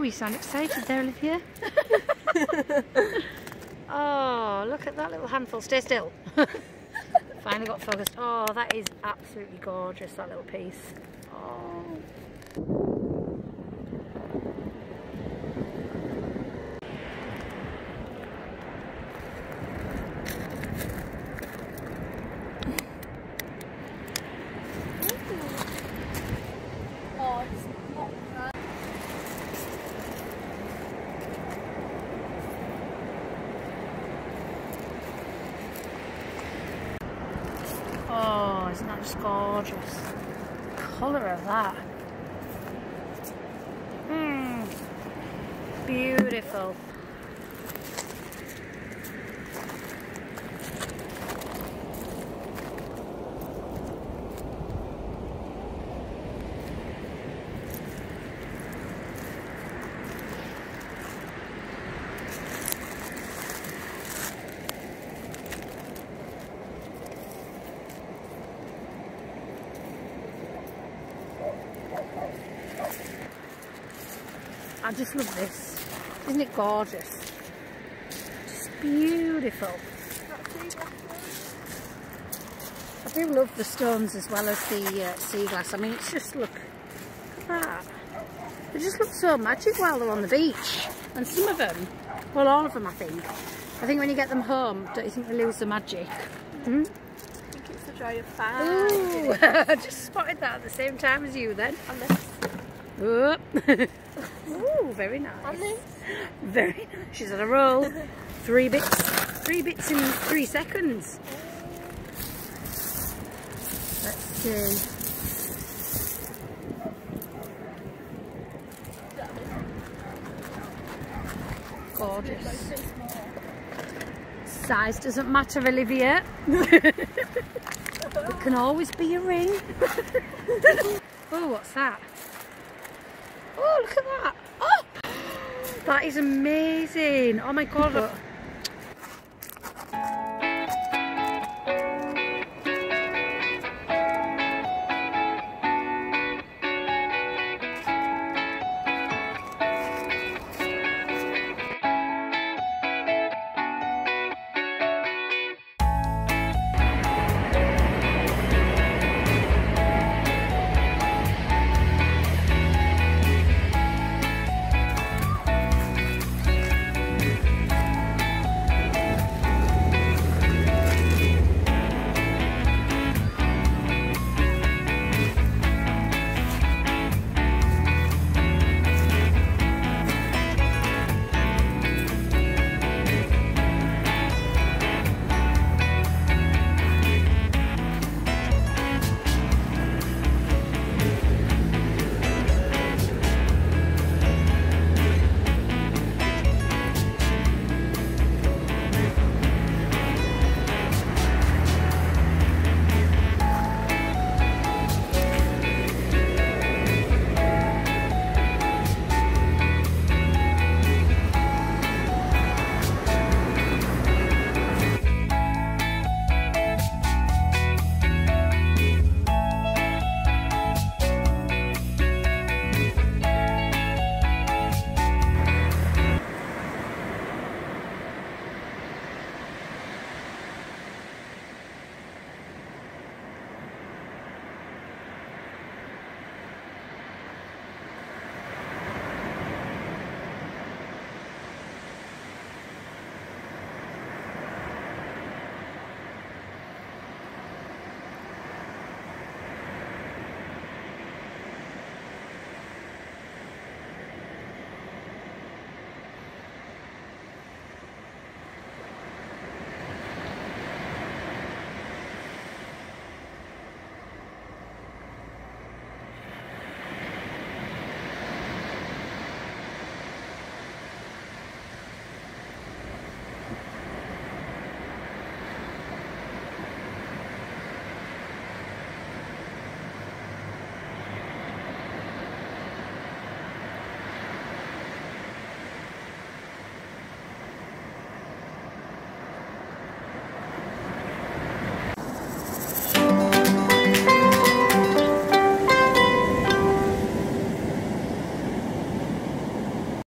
you sound excited there, Olivia. Oh, look at that little handful. Stay still. Finally got focused. Oh, that is absolutely gorgeous, that little piece. Oh. Oh, isn't that just gorgeous? The colour of that. Beautiful. I just love this. Isn't it gorgeous? Just beautiful. I do love the stones as well as the Seaglass. I mean, it's just, look at that. They just look so magic while they're on the beach. And some of them, well, all of them, I think. I think when you get them home, don't you think they lose the magic? Hmm? I think it's the joy of fire. Ooh, I just spotted that at the same time as you then. On this. Oh. Ooh, very nice. On this. Very nice. She's on a roll. 3 bits in 3 seconds. Let's see. Gorgeous. Size doesn't matter, Olivia. It can always be a ring. Oh, what's that? Oh, look at that. Oh, that is amazing. Oh my God.